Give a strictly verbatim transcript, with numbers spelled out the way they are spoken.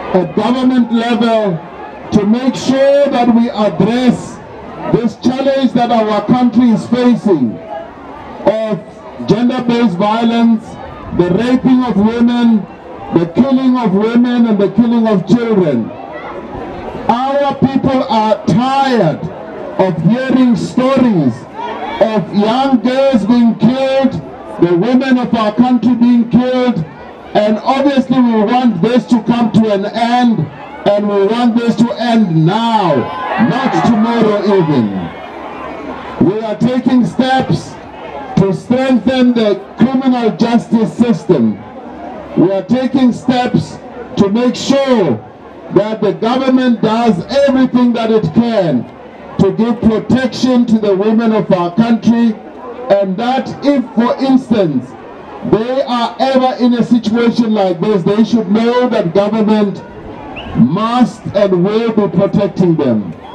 at government level to make sure that we address this challenge that our country is facing of gender-based violence, the raping of women, the killing of women and the killing of children. Our people are tired of hearing stories of young girls being killed, the women of our country being killed, and obviously we want this to come to an end, and we want this to end now, not tomorrow even. We are taking steps to strengthen the criminal justice system. We are taking steps to make sure that the government does everything that it can to give protection to the women of our country, and that if, for instance, they are ever in a situation like this, they should know that government must and will be protecting them.